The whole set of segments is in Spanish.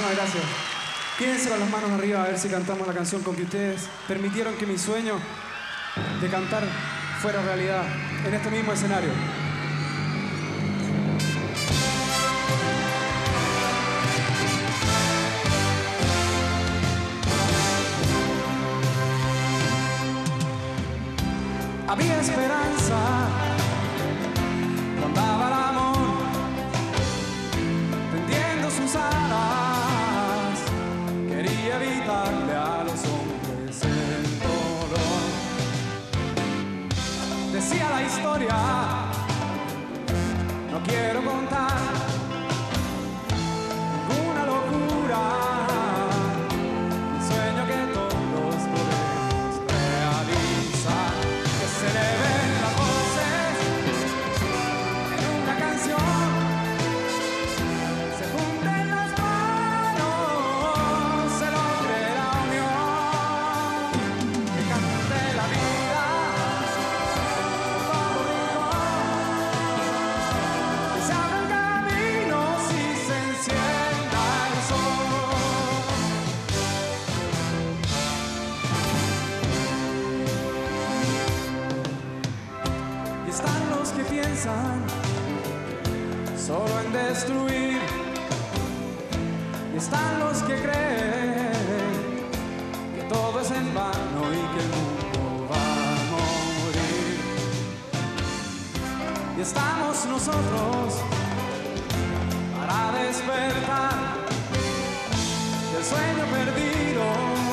Muchísimas gracias. Quédense con las manos arriba a ver si cantamos la canción con que ustedes permitieron que mi sueño de cantar fuera realidad en este mismo escenario. Había esperanza cuando andaba el amor tendiendo sus alas. Quería evitarle a los hombres el dolor. Decía la historia, no quiero contar ninguna locura, un sueño que todos podemos realizar. Se le ven las voces en una canción, se junten las manos, se logre la unión, que cante la vida por todo rincón, que se abran caminos y se encienda el sol. Están los que piensan solo en destruir, y están los que creen que todo es en vano y que el mundo va a morir. Y estamos nosotros para despertar del sueño perdido,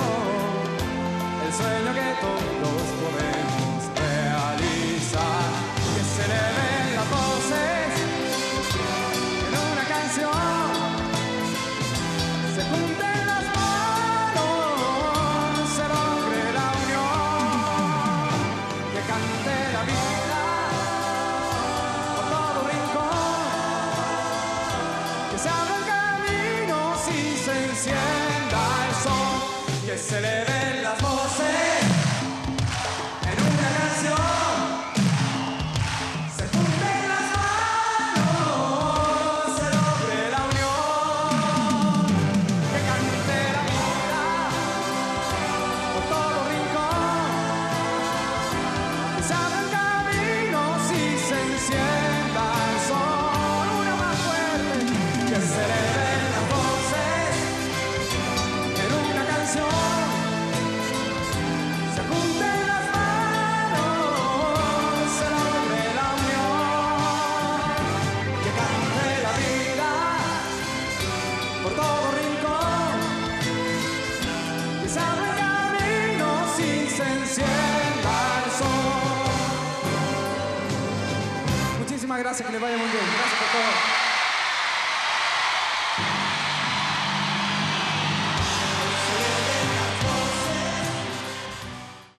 el sueño que todos podemos realizar. Que se le ven las voces en una canción, se junten las manos, se logre la unión, que cante la vida por todo rincón, que se abran caminos y se encienda el sol. Que se le ven las voces en una canción, por todo rincón, que se abran caminos y se encienda el sol. Muchísimas gracias, que les vaya muy bien. Gracias por todo.